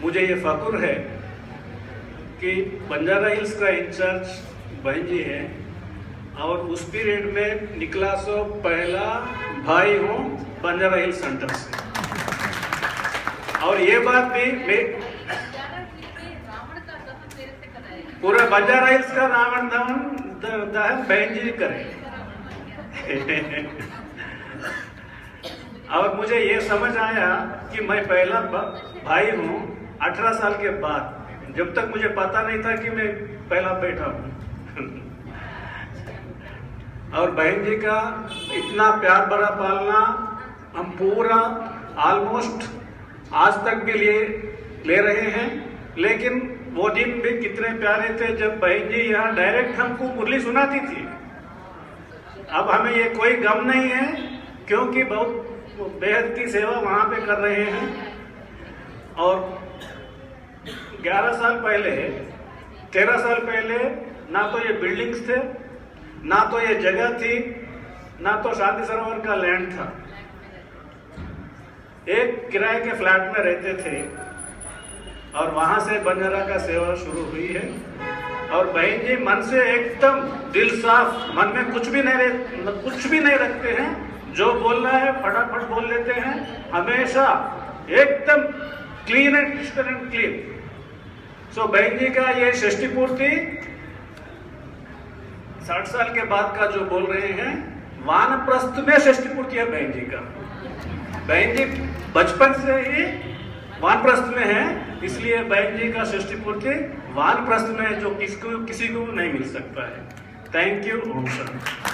मुझे ये फख्र है कि बंजारा हिल्स का इंचार्ज बहन जी है और उस पीरियड में निकला सो पहला भाई हूँ बंजारा हिल्स सेंटर से। और ये बात भी पूरा बंजारा हिल्स का रावण दहन बहन जी करे। और मुझे ये समझ आया कि मैं पहला भाई हूँ 18 साल के बाद, जब तक मुझे पता नहीं था कि मैं पहला बेटा हूँ। और बहन जी का इतना प्यार भरा पालना हम पूरा ऑलमोस्ट आज तक भी ले रहे हैं। लेकिन वो दिन भी कितने प्यारे थे जब बहन जी यहाँ डायरेक्ट हमको मुरली सुनाती थी। अब हमें ये कोई गम नहीं है क्योंकि बहुत बेहद की सेवा वहाँ पे कर रहे हैं। और 11 साल पहले 13 साल पहले ना तो ये बिल्डिंग्स थे, ना तो ये जगह थी, ना तो शांति सरोवर का लैंड था। एक किराए के फ्लैट में रहते थे और वहां से बंजारा का सेवा शुरू हुई है। और बहन जी मन से एकदम दिल साफ, मन में कुछ भी नहीं रखते हैं, जो बोलना है फटाफट बोल लेते हैं, हमेशा एकदम clean and crystal and clean. So बहन जी का ये षष्ठी पूर्ति 60 साल के बाद का जो बोल रहे हैं, वानप्रस्थ में षष्ठी पूर्ति है बहन जी का। बहन जी बचपन से ही वानप्रस्थ में है, इसलिए बहन जी का षष्ठी पूर्ति वानप्रस्थ में जो किसी को नहीं मिल सकता है। Thank you. ओम शांति।